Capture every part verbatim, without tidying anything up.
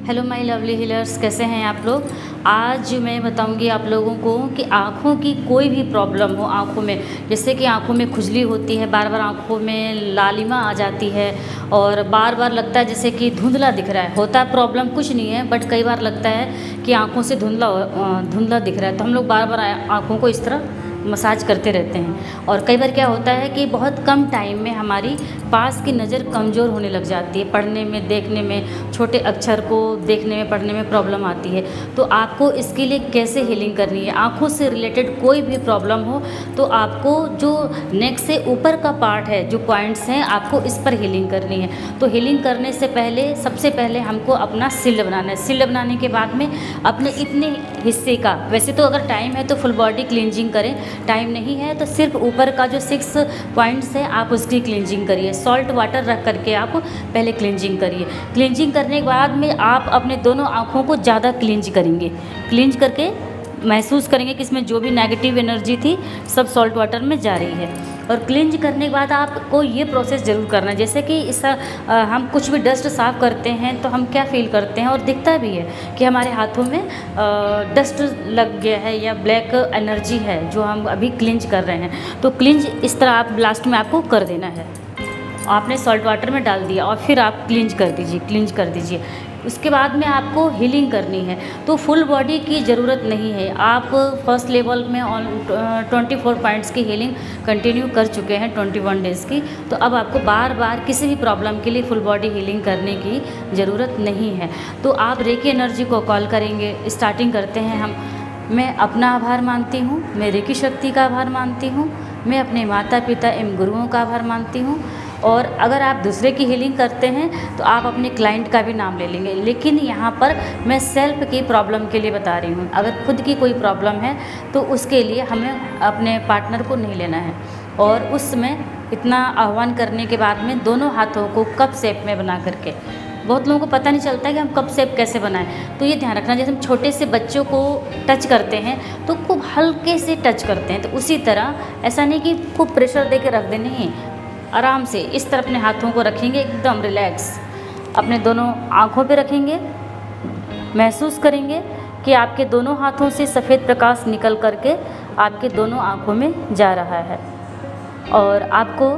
Hello my lovely healers, कैसे हैं आप लोग। आज मैं बताऊंगी आप लोगों को कि आँखों की कोई भी प्रॉब्लम हो आँखों में, जैसे कि आँखों में खुजली होती है, बार बार आँखों में लालिमा आ जाती है और बार बार लगता है जैसे कि धुंधला दिख रहा है। होता है प्रॉब्लम कुछ नहीं है, बट कई बार लगता है कि आँखों से धुंधला धुंधला दिख रहा है, तो हम लोग बार बार आँखों को इस तरह मसाज करते रहते हैं। और कई बार क्या होता है कि बहुत कम टाइम में हमारी पास की नज़र कमज़ोर होने लग जाती है, पढ़ने में, देखने में, छोटे अक्षर को देखने में, पढ़ने में प्रॉब्लम आती है। तो आपको इसके लिए कैसे हीलिंग करनी है, आँखों से रिलेटेड कोई भी प्रॉब्लम हो तो आपको जो नेक से ऊपर का पार्ट है, जो पॉइंट्स हैं, आपको इस पर हीलिंग करनी है। तो हीलिंग करने से पहले सबसे पहले हमको अपना सिल्ड बनाना है। सिल्ड बनाने के बाद में अपने इतने हिस्से का, वैसे तो अगर टाइम है तो फुल बॉडी क्लींजिंग करें, टाइम नहीं है तो सिर्फ ऊपर का जो सिक्स पॉइंट्स है आप उसकी क्लींजिंग करिए। सॉल्ट वाटर रख करके आप पहले क्लींजिंग करिए। क्लींजिंग करने के बाद में आप अपने दोनों आँखों को ज़्यादा क्लींज करेंगे। क्लींज करके महसूस करेंगे कि इसमें जो भी नेगेटिव एनर्जी थी सब सॉल्ट वाटर में जा रही है। और क्लींज करने के बाद आपको ये प्रोसेस ज़रूर करना है। जैसे कि इस आ, हम कुछ भी डस्ट साफ़ करते हैं तो हम क्या फील करते हैं और दिखता भी है कि हमारे हाथों में आ, डस्ट लग गया है या ब्लैक एनर्जी है जो हम अभी क्लींज कर रहे हैं। तो क्लींज इस तरह आप लास्ट में आपको कर देना है। आपने सॉल्ट वाटर में डाल दिया और फिर आप क्लींज कर दीजिए, क्लींज कर दीजिए। उसके बाद में आपको हीलिंग करनी है। तो फुल बॉडी की ज़रूरत नहीं है। आप फर्स्ट लेवल में ऑन ट्वेंटी फोर पॉइंट्स की हीलिंग कंटिन्यू कर चुके हैं, ट्वेंटी वन डेज़ की। तो अब आपको बार बार किसी भी प्रॉब्लम के लिए फुल बॉडी हीलिंग करने की ज़रूरत नहीं है। तो आप रेकी एनर्जी को कॉल करेंगे। स्टार्टिंग करते हैं हम। मैं अपना आभार मानती हूँ, मैं रेकी शक्ति का आभार मानती हूँ, मैं अपने माता पिता एवं गुरुओं का आभार मानती हूँ। और अगर आप दूसरे की हीलिंग करते हैं तो आप अपने क्लाइंट का भी नाम ले लेंगे, लेकिन यहाँ पर मैं सेल्फ की प्रॉब्लम के लिए बता रही हूँ। अगर खुद की कोई प्रॉब्लम है तो उसके लिए हमें अपने पार्टनर को नहीं लेना है। और उसमें इतना आह्वान करने के बाद में दोनों हाथों को कप शेप में बना करके, बहुत लोगों को पता नहीं चलता है कि हम कप शेप कैसे बनाएं, तो ये ध्यान रखना। जैसे हम छोटे से बच्चों को टच करते हैं तो खूब हल्के से टच करते हैं, तो उसी तरह ऐसा नहीं कि खूब प्रेशर दे के रख दें, नहीं, आराम से इस तरह अपने हाथों को रखेंगे, एकदम रिलैक्स। अपने दोनों आँखों पे रखेंगे, महसूस करेंगे कि आपके दोनों हाथों से सफ़ेद प्रकाश निकल करके आपके दोनों आँखों में जा रहा है। और आपको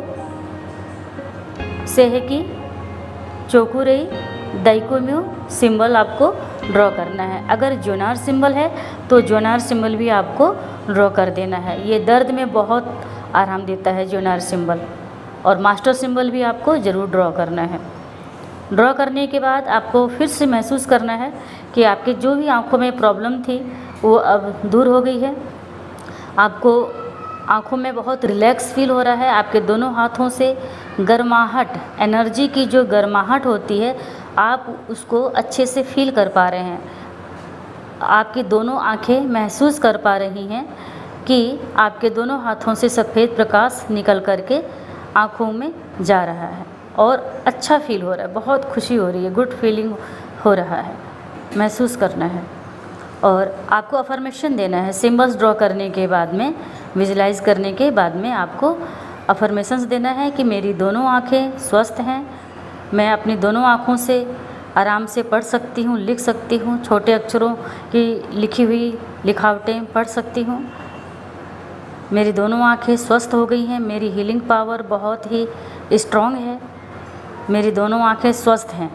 सेहेकी चोकुरेई दाइकोम्यू सिंबल आपको ड्रॉ करना है। अगर जोनार सिंबल है तो जोनार सिंबल भी आपको ड्रॉ कर देना है। ये दर्द में बहुत आराम देता है जोनार सिंबल। और मास्टर सिंबल भी आपको ज़रूर ड्रॉ करना है। ड्रॉ करने के बाद आपको फिर से महसूस करना है कि आपके जो भी आँखों में प्रॉब्लम थी वो अब दूर हो गई है। आपको आँखों में बहुत रिलैक्स फील हो रहा है। आपके दोनों हाथों से गर्माहट, एनर्जी की जो गर्माहट होती है, आप उसको अच्छे से फील कर पा रहे हैं। आपकी दोनों आँखें महसूस कर पा रही हैं कि आपके दोनों हाथों से सफ़ेद प्रकाश निकल करके आँखों में जा रहा है और अच्छा फील हो रहा है, बहुत खुशी हो रही है, गुड फीलिंग हो रहा है, महसूस करना है। और आपको अफर्मेशन देना है। सिंबल्स ड्रॉ करने के बाद में, विजुलाइज करने के बाद में आपको अफर्मेशंस देना है कि मेरी दोनों आँखें स्वस्थ हैं, मैं अपनी दोनों आँखों से आराम से पढ़ सकती हूँ, लिख सकती हूँ, छोटे अक्षरों की लिखी हुई लिखावटें पढ़ सकती हूँ, मेरी दोनों आँखें स्वस्थ हो गई हैं, मेरी हीलिंग पावर बहुत ही स्ट्रॉन्ग है, मेरी दोनों आँखें स्वस्थ हैं।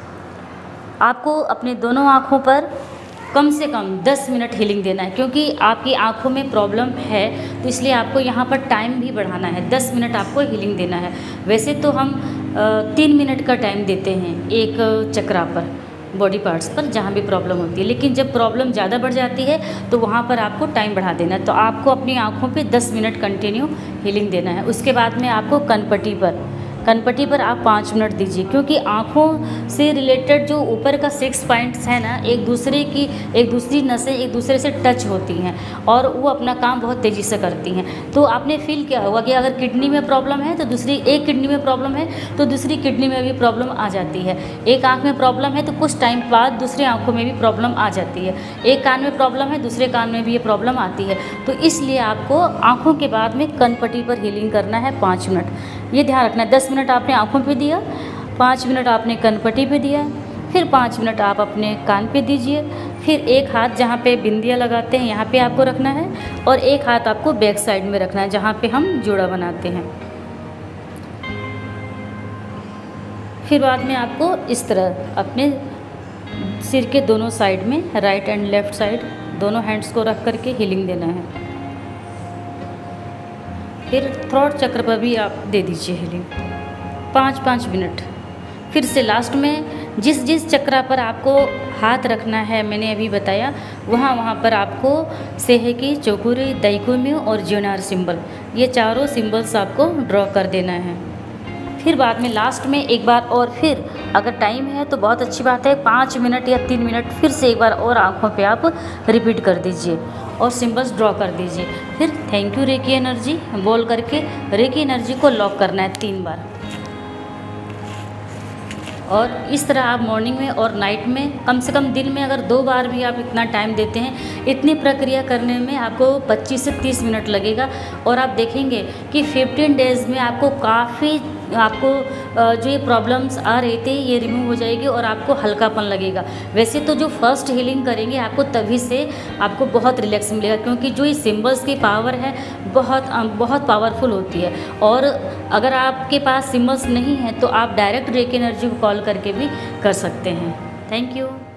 आपको अपनी दोनों आँखों पर कम से कम दस मिनट हीलिंग देना है, क्योंकि आपकी आँखों में प्रॉब्लम है तो इसलिए आपको यहाँ पर टाइम भी बढ़ाना है। दस मिनट आपको हीलिंग देना है। वैसे तो हम तीन मिनट का टाइम देते हैं एक चक्रा पर, बॉडी पार्ट्स पर जहाँ भी प्रॉब्लम होती है, लेकिन जब प्रॉब्लम ज़्यादा बढ़ जाती है तो वहाँ पर आपको टाइम बढ़ा देना है। तो आपको अपनी आँखों पे दस मिनट कंटिन्यू हीलिंग देना है। उसके बाद में आपको कनपट्टी पर कनपट्टी पर आप पाँच मिनट दीजिए, क्योंकि आँखों से रिलेटेड जो ऊपर का सिक्स पॉइंट्स है ना, एक दूसरे की एक दूसरी नसें एक दूसरे से टच होती हैं और वो अपना काम बहुत तेज़ी से करती हैं। तो आपने फील किया होगा कि अगर किडनी में प्रॉब्लम है तो दूसरी, एक किडनी में प्रॉब्लम है तो दूसरी किडनी में भी प्रॉब्लम आ जाती है। एक आँख में प्रॉब्लम है तो कुछ टाइम बाद दूसरी आँखों में भी प्रॉब्लम आ जाती है। एक कान में प्रॉब्लम है, दूसरे कान में भी ये प्रॉब्लम आती है। तो इसलिए आपको आँखों के बाद में कनपट्टी पर हीलिंग करना है पाँच मिनट। ये ध्यान रखना है। दस मिनट आपने आँखों पे दिया, पाँच मिनट आपने कनपट्टी पे दिया, फिर पाँच मिनट आप अपने कान पे दीजिए। फिर एक हाथ जहाँ पे बिंदिया लगाते हैं यहाँ पे आपको रखना है और एक हाथ आपको बैक साइड में रखना है जहाँ पे हम जोड़ा बनाते हैं। फिर बाद में आपको इस तरह अपने सिर के दोनों साइड में, राइट एंड लेफ़्ट साइड, दोनों हैंड्स को रख करके हीलिंग देना है। फिर थ्रोट चक्र पर भी आप दे दीजिए हीलिंग पाँच पाँच मिनट। फिर से लास्ट में जिस जिस चक्रा पर आपको हाथ रखना है, मैंने अभी बताया, वहाँ वहाँ पर आपको सेहेकी, चौकुरी, दैकुम्यू और ज्योनार सिंबल, ये चारों सिंबल्स आपको ड्रॉ कर देना है। फिर बाद में लास्ट में एक बार और, फिर अगर टाइम है तो बहुत अच्छी बात है, पाँच मिनट या तीन मिनट फिर से एक बार और आँखों पे आप रिपीट कर दीजिए और सिंबल्स ड्रॉ कर दीजिए। फिर थैंक यू रेकी एनर्जी बोल करके रेकी एनर्जी को लॉक करना है तीन बार। और इस तरह आप मॉर्निंग में और नाइट में, कम से कम दिन में अगर दो बार भी आप इतना टाइम देते हैं, इतनी प्रक्रिया करने में आपको पच्चीस से तीस मिनट लगेगा और आप देखेंगे कि फिफ्टीन डेज़ में आपको काफ़ी, आपको जो ये प्रॉब्लम्स आ रहे थे ये रिमूव हो जाएगी और आपको हल्कापन लगेगा। वैसे तो जो फर्स्ट हीलिंग करेंगे आपको तभी से आपको बहुत रिलैक्स मिलेगा, क्योंकि जो ये सिंबल्स की पावर है बहुत बहुत पावरफुल होती है। और अगर आपके पास सिंबल्स नहीं है तो आप डायरेक्ट रेकी एनर्जी को कॉल करके भी कर सकते हैं। Thank you.